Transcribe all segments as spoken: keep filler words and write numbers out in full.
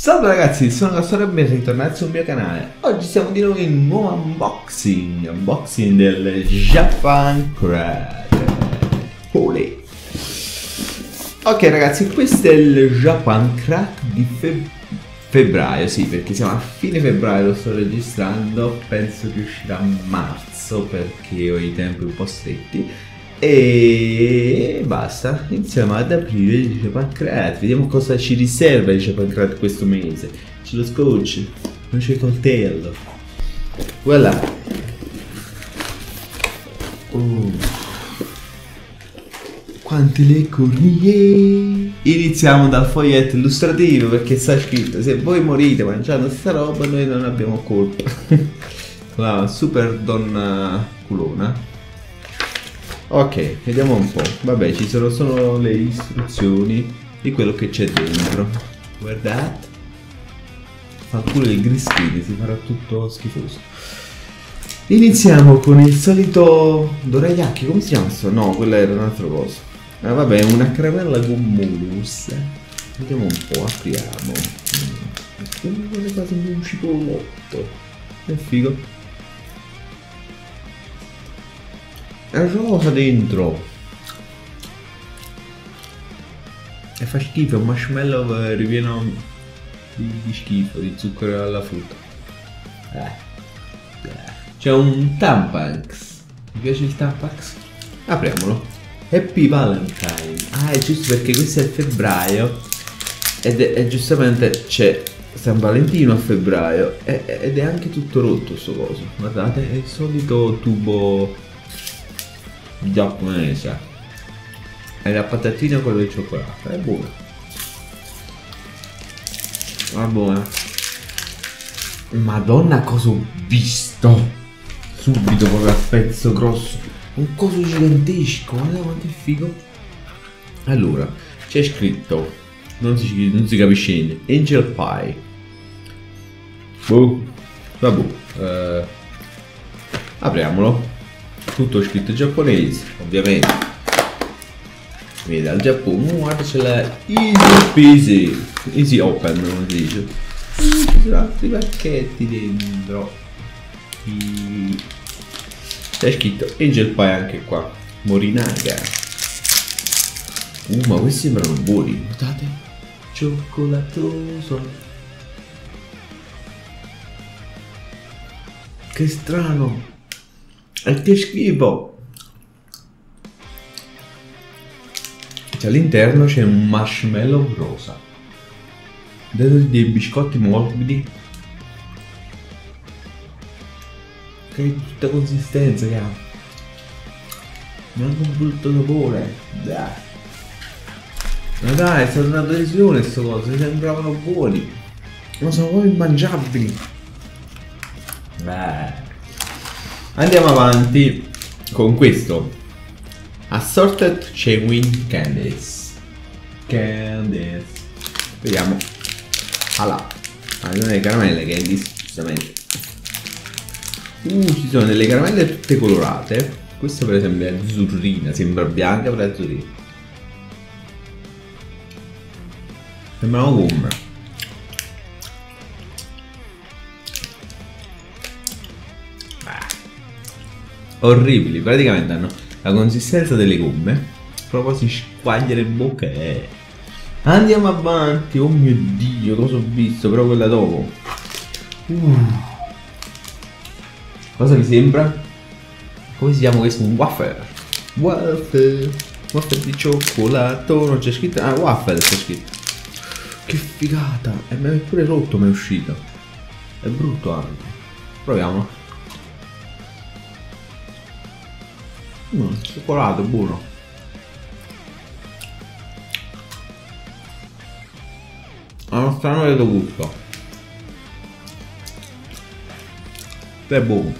Salve ragazzi, sono Castoro e ben ritornati sul mio canale. Oggi siamo di nuovo in un nuovo unboxing Unboxing del Japan Crate. Olè. Ok ragazzi, questo è il Japan Crate di feb febbraio. Sì, perché siamo a fine febbraio, lo sto registrando. Penso che uscirà a marzo perché ho i tempi un po' stretti. E basta, iniziamo ad aprire il Japan Crate. Vediamo cosa ci riserva il Japan Crate questo mese. C'è lo scotch, non c'è il coltello. Voilà. Oh. Quante le cornie. Iniziamo dal foglietto illustrativo perché sta scritto: se voi morite mangiando sta roba noi non abbiamo colpa. La super donna culona. Ok, vediamo un po'. Vabbè, ci sono solo le istruzioni di quello che c'è dentro. Guardate. Fa pure il green screen, si farà tutto schifoso. Iniziamo con il solito dorayaki. Come si chiama? No, quella era un'altra cosa. Ah, vabbè, una caramella gommosa. Vediamo un po', apriamo. Come quelle cose di un cipollotto. È figo. È rosa dentro. E fa schifo, è un marshmallow ripieno di, di schifo, di zucchero alla frutta. Eh. C'è un Tampax. Mi piace il Tampax? Apriamolo. Happy Valentine. Ah, è giusto perché questo è febbraio. Ed è, è giustamente c'è San Valentino a febbraio. È, ed è anche tutto rotto sto coso. Guardate, è il solito tubo giapponese. E la patatina con il cioccolato. È buona. È buona. Madonna, cosa ho visto subito proprio a pezzo grosso. Un coso gigantesco. Guarda quanto è figo. Allora, c'è scritto, non si, non si capisce niente, Angel Pie. Boh. Vabbè. Uh, apriamolo. Tutto scritto in giapponese, ovviamente. Viene dal Giappone. Guarda, c'è la Easy Peasy, Easy Open, come si dice. Ci sono altri pacchetti dentro. C'è scritto Angel Pie anche qua. Morinaga. Uh, ma questi sembrano buoni. Guardate. Cioccolatoso. Che strano. E che schifo. Cioè, all'interno c'è un marshmallow rosa. Dentro dei biscotti morbidi. Che tutta consistenza che ha. Mi hanno un brutto sapore. Dai. Ma dai, è stata una delusione queste cose. Mi sembravano buoni. Ma sono proprio immangiabili. Beh. Andiamo avanti con questo Assorted Chewing Candies. Candies. Vediamo. Allora, allora le caramelle candies, giustamente. Uh, ci sono delle caramelle tutte colorate. Questa per esempio è azzurrina, sembra bianca però è azzurrina. Sembrano gomme. Orribili, praticamente hanno la consistenza delle gomme, proprio si squagliano in bocca. Eh. Andiamo avanti. Oh mio dio, cosa ho visto? Però quella dopo. Uh. Cosa mi sembra? Come si chiama questo? Un wafer. Wafer. Wafer di cioccolato. Non c'è scritto. Ah, wafer c'è scritto. Che figata. E mi è pure rotto, mi è uscito. È brutto anche. Proviamo. Mm, cioccolato, buono. Ha uno strano gusto. È buono.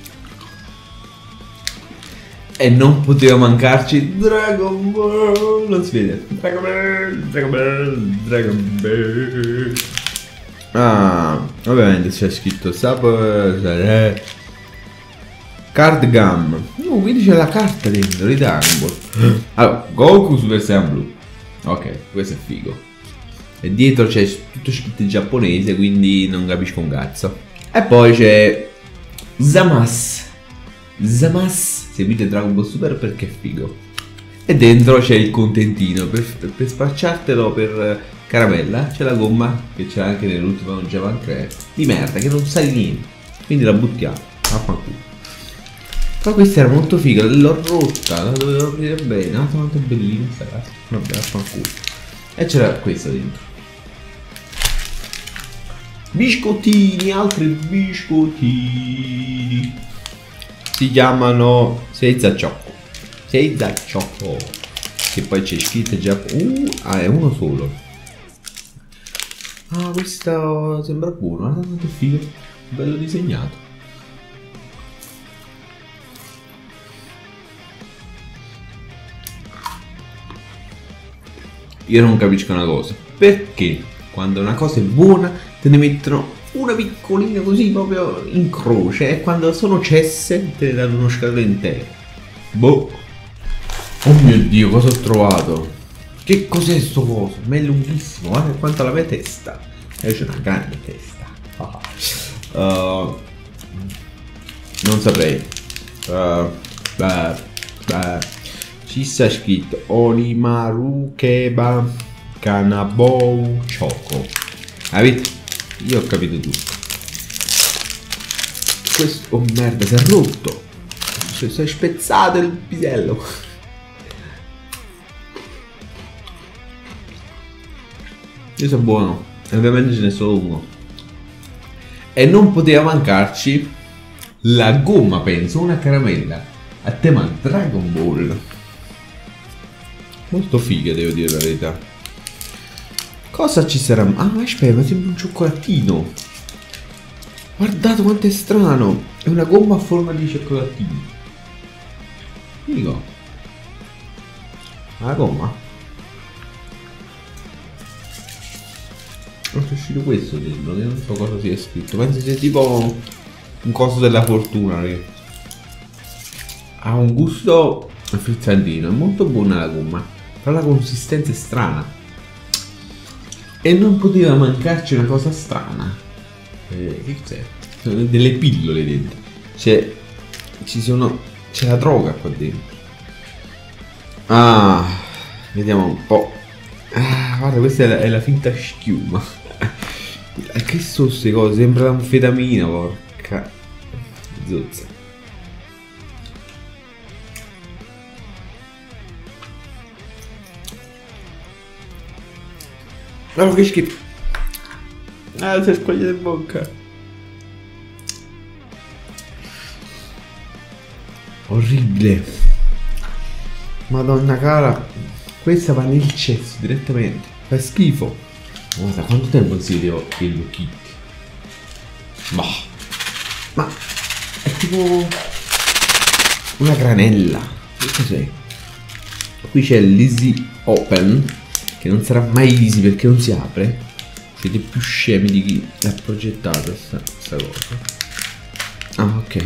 E non poteva mancarci Dragon Ball. Non si vede. Dragon Ball, Dragon Ball, Dragon Ball. Ah, ovviamente c'è scritto sapore. Card Gum. Oh, quindi c'è la carta dentro di Dragon Ball. Allora, Goku Super Saiyan Blue. Ok, questo è figo. E dietro c'è tutto scritto in giapponese, quindi non capisco un cazzo. E poi c'è Zamasu. Zamasu, seguite Dragon Ball Super perché è figo. E dentro c'è il contentino per, per sparciartelo per caramella. C'è la gomma che c'è anche nell'ultimo Japan Craft di merda che non sa di niente, quindi la buttiamo. Affanculo. Ma questa era molto figa, l'ho rotta, la dovevo aprire bene. Ah, quanto è bellina sta casa. Vabbè, affanculo. E c'era questo dentro. Biscottini, altri biscottini. Si chiamano Seiza Choco. Seiza Choco. Che poi c'è scritto già. Uh, ah, è uno solo. Ah, questo sembra buono. Guarda quanto è figo. Bello disegnato. Io non capisco una cosa. Perché quando una cosa è buona te ne mettono una piccolina così proprio in croce e quando sono cesse te ne danno uno scatolo intero. Boh. Oh mio Dio, cosa ho trovato? Che cos'è sto coso? Ma è lunghissimo, guarda quanto la mia testa. E c'è una grande testa. uh, non saprei. uh, beh, beh. Ci sta scritto Onimaru Keba Kanabou Choco. Avete? Io ho capito tutto. Questo... Oh merda, si è rotto. Cioè, si è spezzato il pisello. Io sono buono. E ovviamente ce n'è solo uno. E non poteva mancarci la gomma, penso, una caramella a tema Dragon Ball. Molto figa, devo dire la verità. Cosa ci sarà? Ah, aspetta, ma sembra un cioccolatino. Guardate quanto è strano. È una gomma a forma di cioccolatino. Figo. La gomma. Non c'è uscito questo dentro, che non so cosa sia scritto. Penso sia tipo un coso della fortuna. Che ha un gusto frizzantino. È molto buona la gomma. Però la consistenza è strana. E non poteva mancarci una cosa strana. Eh, che cos'è? Sono delle pillole dentro. C'è. Ci sono. C'è la droga qua dentro. Ah. Vediamo un po'. Ah, guarda, questa è la, è la finta schiuma. Che sono queste cose? Sembra l'anfetamina, porca zozza. Guarda che schifo. Ah, si è squagliato in bocca. Orribile. Madonna cara. Questa va nel cesso direttamente. Fa schifo. Guarda quanto tempo si vedeva Hello Kitty. Ma Ma è tipo una granella. Che cos'è? Qui c'è l'Easy Open, che non sarà mai easy perché non si apre. Siete più scemi di chi l'ha progettato questa cosa. Ah, ok.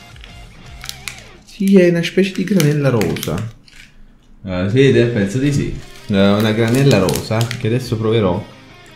Sì, è una specie di granella rosa. Uh, si vede? Penso di sì. Uh, una granella rosa che adesso proverò.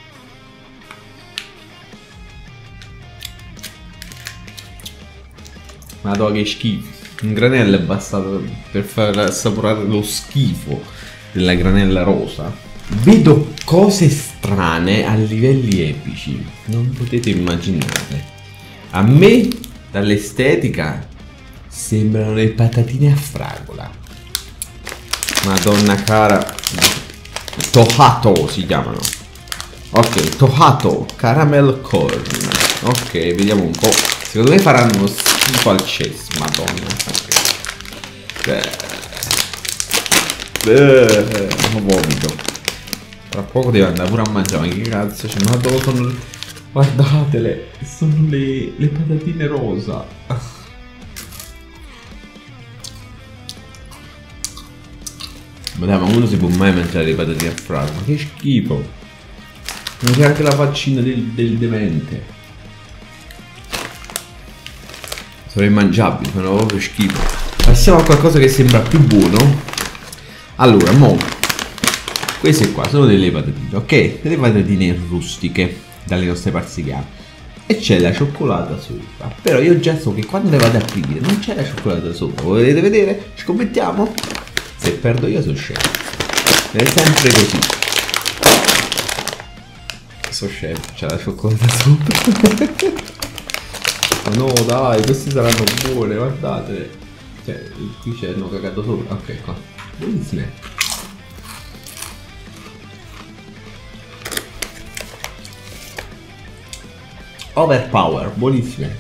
Madonna che schifo. Un granello è bastato per far assaporare lo schifo della granella rosa. Vedo cose strane a livelli epici. Non potete immaginarle. A me, dall'estetica, sembrano le patatine a fragola. Madonna cara. Tohato si chiamano. Ok, Tohato Caramel Corn. Ok, vediamo un po'. Secondo me faranno uno schifo al cesso. Madonna. Beh. Beh, vomito. Tra poco devo andare pure a mangiare. Ma che cazzo c'è? Ma dove sono? Guardatele. Sono le, le patatine rosa. Ma dai, ma uno si può mai mangiare le patatine a fragola? Ma che schifo. Non c'è anche la faccina del, del demente. Sono immangiabili, fanno proprio schifo. Passiamo a qualcosa che sembra più buono. Allora, mo Queste qua sono delle patatine, ok? Delle patatine rustiche dalle nostre parti siciliane. E c'è la cioccolata sopra. Però io già so che quando le vado a aprire non c'è la cioccolata sopra. Volete vedere? Scommettiamo? Se perdo io sono scemo. È sempre così. Sono scemo, c'è la cioccolata sopra. No dai, questi saranno buone, guardate. Cioè, qui c'è hanno cagato sopra. Ok, qua. Buonissime. Overpower, buonissime.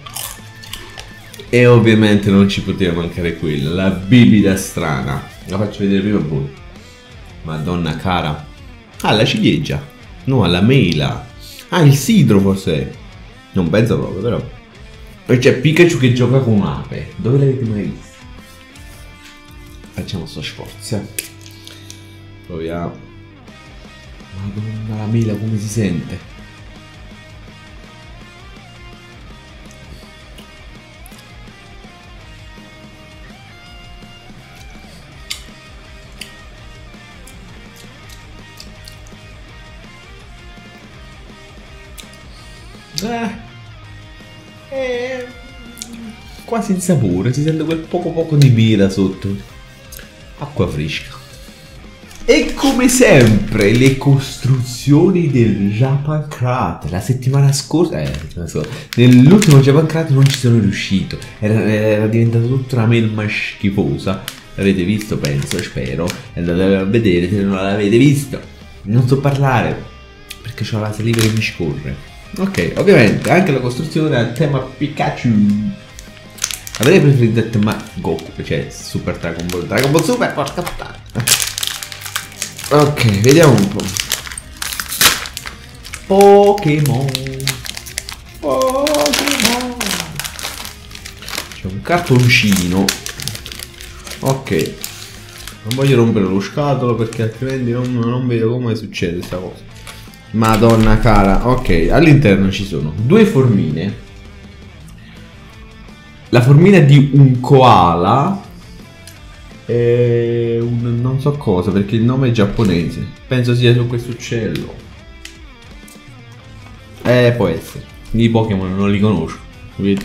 E ovviamente non ci poteva mancare quella, la bibita strana. La faccio vedere prima a voi. Madonna cara. Ah, la ciliegia. No, alla mela. Ah, il sidro forse. Non penso proprio, però. Poi c'è Pikachu che gioca con un'ape. Dove l'avete mai visto? Facciamo sto sforzo. Proviamo. Madonna, la mela come si sente? Eh, eh, quasi il sapore, si sente quel poco poco di mela sotto. Acqua fresca. E come sempre le costruzioni del Japan Crate. La settimana scorsa, eh, non so, nell'ultimo Japan Crate non ci sono riuscito. Era, era diventata tutta una melma schifosa. L'avete visto, penso, spero. Andate a vedere se non l'avete visto. Non so parlare perché ho la saliva che mi scorre. Ok, ovviamente anche la costruzione a tema Pikachu. Avrei preferito il tema Goku, cioè Super Dragon Ball, Dragon Ball Super, porca puttana. Ok, vediamo un po'. Pokémon. Pokémon. C'è un cartoncino. Ok. Non voglio rompere lo scatolo perché altrimenti non, non vedo come succede questa cosa. Madonna cara, ok, all'interno ci sono due formine. La formina di un koala e un non so cosa perché il nome è giapponese. Penso sia su questo uccello. Eh, può essere. I Pokémon non li conosco. Vedi?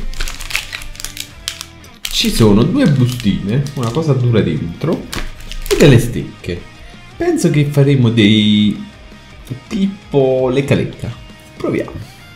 Ci sono due bustine, una cosa dura dentro e delle stecche. Penso che faremo dei... tipo lecca lecca. Proviamo.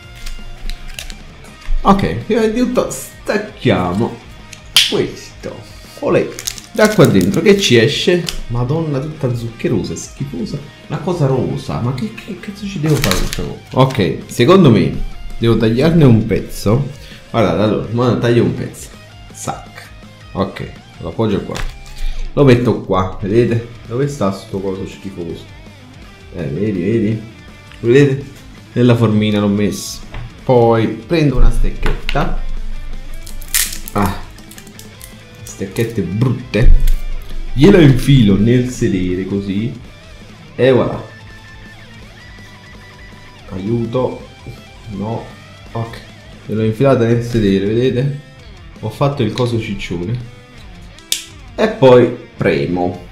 Ok, prima di tutto stacchiamo questo. Olè. Da qua dentro che ci esce? Madonna, tutta zuccherosa, schifosa. Una cosa rosa. Ma che, che cazzo ci devo fare questa cosa? Ok, secondo me devo tagliarne un pezzo. Guardate, allora, ma taglio un pezzo. Sac. Ok, lo appoggio qua. Lo metto qua, vedete? Dove sta sto coso schifoso? Eh, vedi, vedi? Vedete? Nella formina l'ho messo. Poi prendo una stecchetta. Ah, stecchette brutte. Glielo infilo nel sedere così. E voilà. Aiuto. No. Ok. Gliel'ho infilata nel sedere, vedete? Ho fatto il coso ciccione. E poi premo.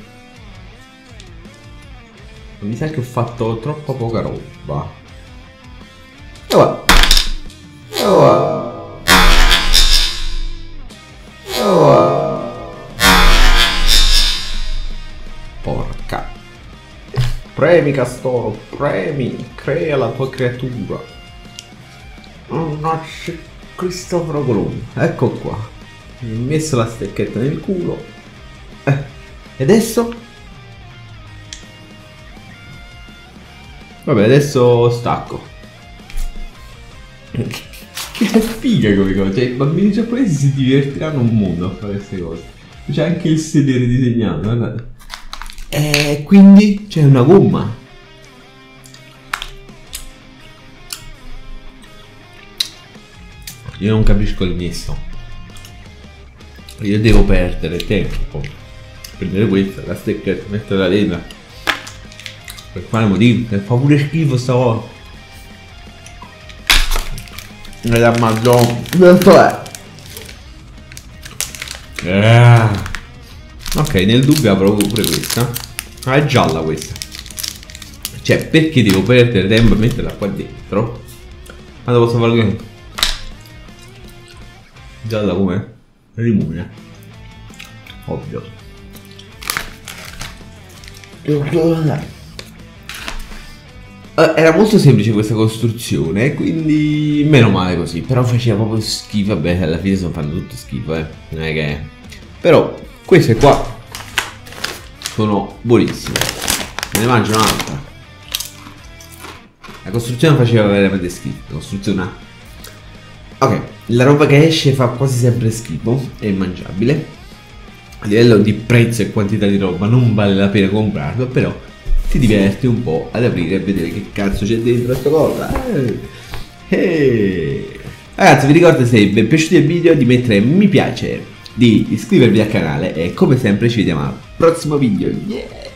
Mi sa che ho fatto troppa poca roba. E va. E va. E va. Porca. Premi Castoro, premi. Crea la tua creatura. Oh no, c'è Cristoforo Colombo. Ecco qua. Mi ho messo la stecchetta nel culo. Eh. E adesso? Vabbè, adesso stacco. Che figa come cosa. Cioè, i bambini giapponesi si divertiranno un mondo a fare queste cose. C'è anche il sedere disegnato, guardate. E quindi c'è una gomma. Io non capisco il nesso. Io devo perdere tempo. Prendere questa, la stecchetta, metterla dentro. Per quale motivo? Fa pure schifo sta cosa. E la madonna. Questo è. Eh. Ok, nel dubbio avrò pure questa. Ah, è gialla questa. Cioè, perché devo perdere tempo a metterla qua dentro? Ma lo posso fare così? Gialla com'è? Limone. Ovvio. Era molto semplice questa costruzione, quindi meno male così. Però faceva proprio schifo. Vabbè, alla fine sono fanno tutto schifo, eh. Non è che... Però queste qua sono buonissime. Me ne mangio un'altra. La costruzione faceva veramente schifo. La costruzione... Ok, la roba che esce fa quasi sempre schifo. È immangiabile. A livello di prezzo e quantità di roba non vale la pena comprarlo, però ti diverti un po' ad aprire e vedere che cazzo c'è dentro questa cosa. Eh. Eh. Ragazzi, vi ricordo, se vi è piaciuto il video, di mettere mi piace, di iscrivervi al canale e come sempre ci vediamo al prossimo video. Yeah!